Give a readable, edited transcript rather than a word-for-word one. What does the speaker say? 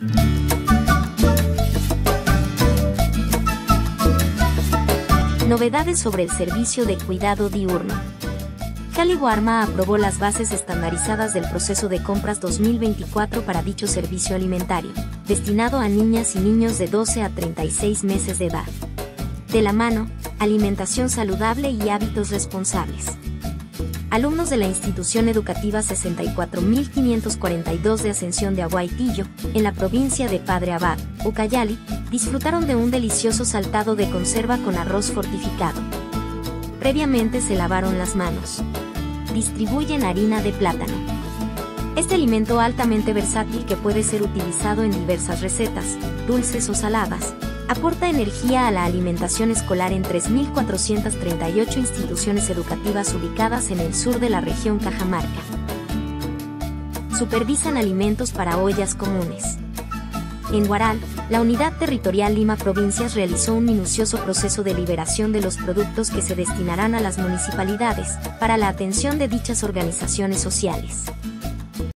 Novedades sobre el servicio de cuidado diurno. Cali Warma aprobó las bases estandarizadas del proceso de compras 2024 para dicho servicio alimentario, destinado a niñas y niños de 12 a 36 meses de edad. De la mano, alimentación saludable y hábitos responsables. Alumnos de la institución educativa 64.542 de Ascensión de Aguaitillo, en la provincia de Padre Abad, Ucayali, disfrutaron de un delicioso saltado de conserva con arroz fortificado. Previamente se lavaron las manos. Distribuyen harina de plátano. Este alimento altamente versátil que puede ser utilizado en diversas recetas, dulces o saladas, aporta energía a la alimentación escolar en 3.438 instituciones educativas ubicadas en el sur de la región Cajamarca. Supervisan alimentos para ollas comunes. En Huaral, la Unidad Territorial Lima Provincias realizó un minucioso proceso de liberación de los productos que se destinarán a las municipalidades, para la atención de dichas organizaciones sociales.